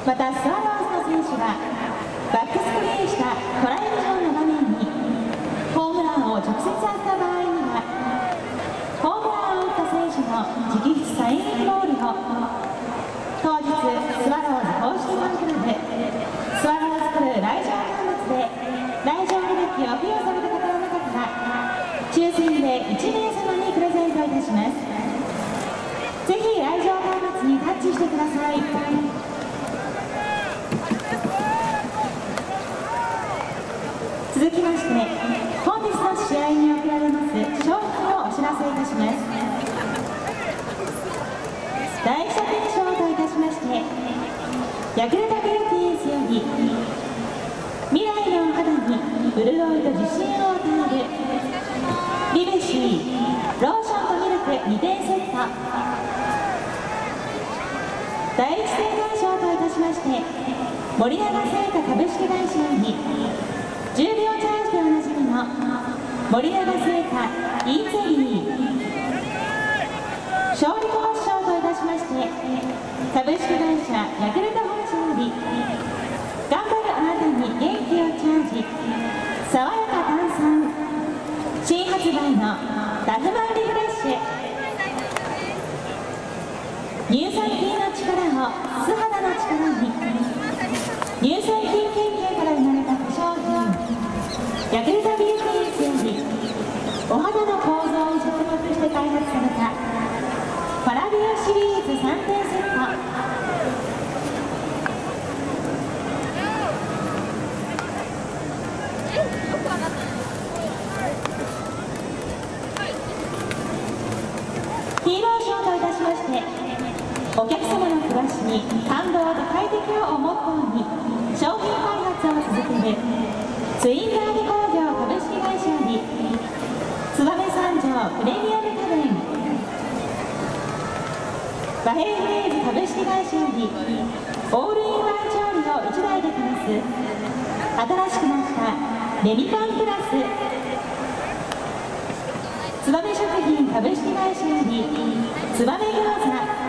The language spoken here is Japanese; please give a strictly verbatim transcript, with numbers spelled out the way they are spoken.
またスワローズの選手がバックスクリーンしたトライビジョンの画面にホームランを直接当てた場合にはホームランを打った選手の直筆サインボールを当日スワローズ公式ファンクラブスワローズクルー来場端末で来場履歴を付与された方の中から抽選でいちめいさまにプレゼントいたします。ぜひ来場端末にタッチしてください。続きまして本日の試合に贈られます賞品をお知らせいたします。第一点賞といたしましてヤクルトビューティーズより未来の肌に潤いと自信を与えるリベシーローションとミルクにてんセット。第一生産賞といたしまして森永製菓株式会社よりじゅうびょうチャージでおなじみの森永製菓イーゼリー勝利コース賞といたしまして株式会社ヤクルト本社より頑張るあなたに元気をチャージ爽やか炭酸新発売のタフマンリフレッシュ乳酸菌の力を素肌の力に乳酸菌研究から生まれた化粧品ヤクルトビューティーズよりお肌の構造に着目して開発されたパラビオシリーズさんてんセット。ヒーロー賞といたしましてお客様の暮らしに感動と快適をモットーに商品開発を続けるツインダービ工業株式会社より燕三条プレミアム家電和平フレーズ株式会社よりオールインワン調理をいちだいでこなす新しくなったレミパンプラス燕食品株式会社より燕餃子